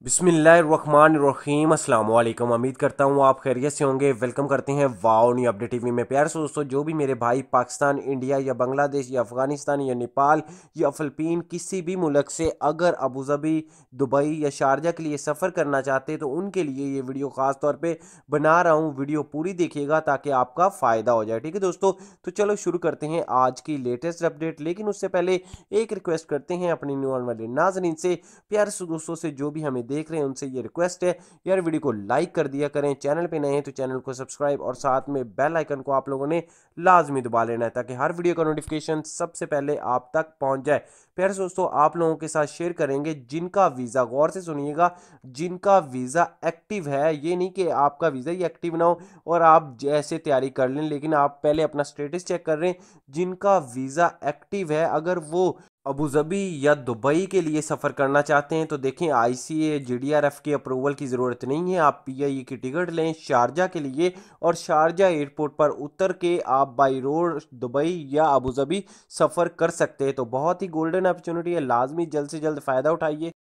बिस्मिल्लाहिर्रहमानिर्रहीम अस्सलाम वालेकुम। उम्मीद करता हूँ आप खैरियत से होंगे। वेलकम करते हैं वाओ न्यू अपडेट टीवी में। प्यार से दोस्तों, जो भी मेरे भाई पाकिस्तान, इंडिया या बांग्लादेश या अफगानिस्तान या नेपाल या फिलिपीन किसी भी मुल्क से अगर अबू धाबी, दुबई या शारजा के लिए सफ़र करना चाहते हैं तो उनके लिए ये वीडियो ख़ास तौर पर बना रहा हूँ। वीडियो पूरी देखिएगा ताकि आपका फ़ायदा हो जाए। ठीक है दोस्तों, तो चलो शुरू करते हैं आज की लेटेस्ट अपडेट। लेकिन उससे पहले एक रिक्वेस्ट करते हैं अपनी न्यू आने वाले नाज़रीन से, प्यार से दोस्तों से, जो भी हमें देख रहे हैं उनसे ये रिक्वेस्ट है यार, वीडियो को लाइक कर दिया करें। चैनल पे नए हैं तो चैनल को सब्सक्राइब और साथ में बेल आइकन को आप लोगों ने लाजमी दबा लेना है ताकि हर वीडियो का नोटिफिकेशन सबसे पहले आप तक पहुंच जाए। प्यारे दोस्तों, आप लोगों के साथ शेयर करेंगे जिनका वीज़ा, गौर से सुनिएगा, जिनका वीज़ा एक्टिव है। ये नहीं कि आपका वीज़ा ही एक्टिव ना हो और आप जैसे तैयारी कर लें, लेकिन आप पहले अपना स्टेटस चेक कर रहे हैं। जिनका वीज़ा एक्टिव है, अगर वो अबू धाबी या दुबई के लिए सफ़र करना चाहते हैं तो देखें, आईसीए जीडीआरएफ की अप्रूवल की ज़रूरत नहीं है। आप पीआईई की टिकट लें शारजा के लिए और शारजा एयरपोर्ट पर उतर के आप बाई रोड दुबई या अबू धाबी सफ़र कर सकते हैं। तो बहुत ही गोल्डन अपॉर्चुनिटी है, लाजमी जल्द से जल्द फ़ायदा उठाइए।